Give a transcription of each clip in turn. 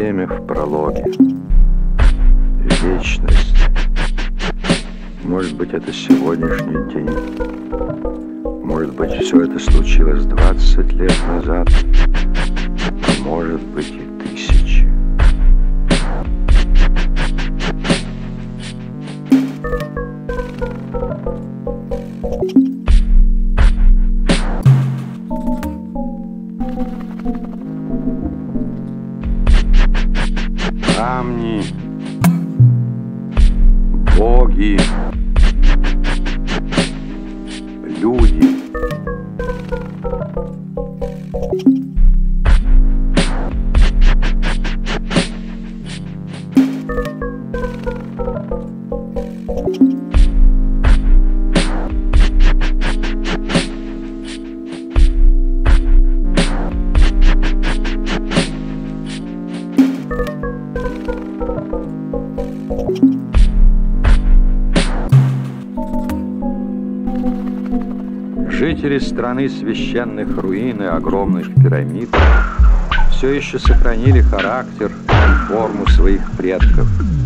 время в прологе. Вечность. Может быть, это сегодняшний день. Может быть, все это случилось 20 лет назад. А может быть, и 1000. Камни, боги, люди. Жители страны священных руин и огромных пирамид все еще сохранили характер и форму своих предков.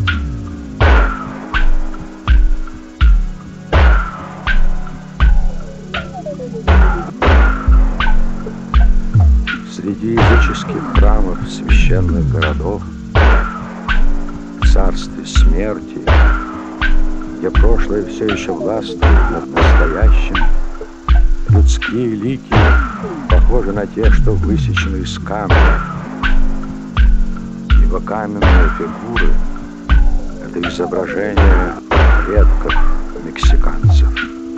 Среди языческих храмов священных городов, в царстве смерти, где прошлое все еще властвует над настоящим, людские лики похожи на те, что высечены из камня, ибо каменные фигуры — это изображение предков мексиканцев.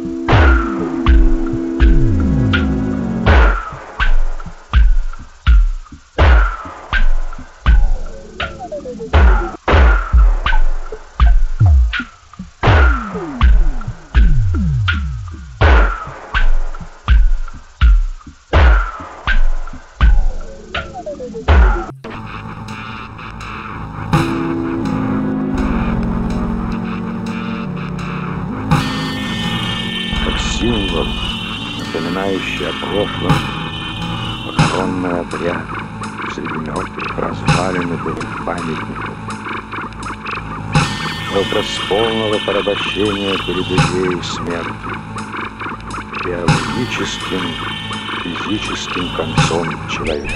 Символ, напоминающий о прошлом, похоронный обряд среди мертвых развалин и былых памятников. Образ полного порабощения перед идеей смерти, биологическим, физическим концом человека.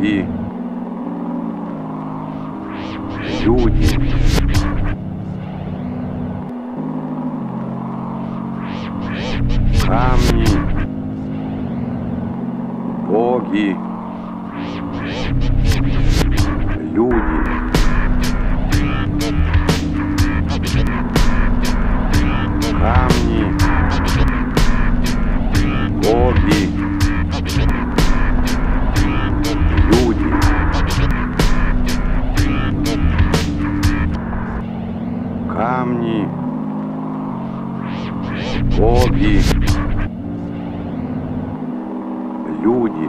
боги, люди, камни, боги, люди, камни, боги, люди, камни, боги, люди,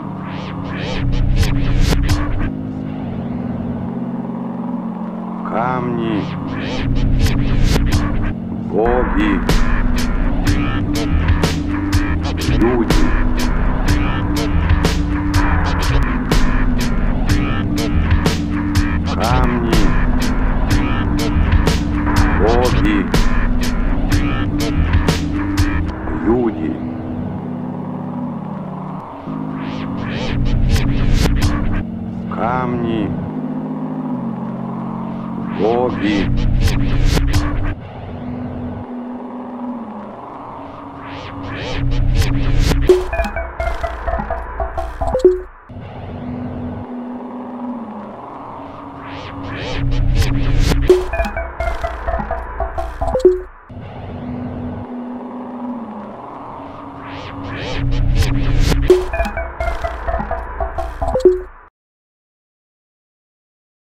камни, боги, люди, камни, боги, люди, камни, боги. You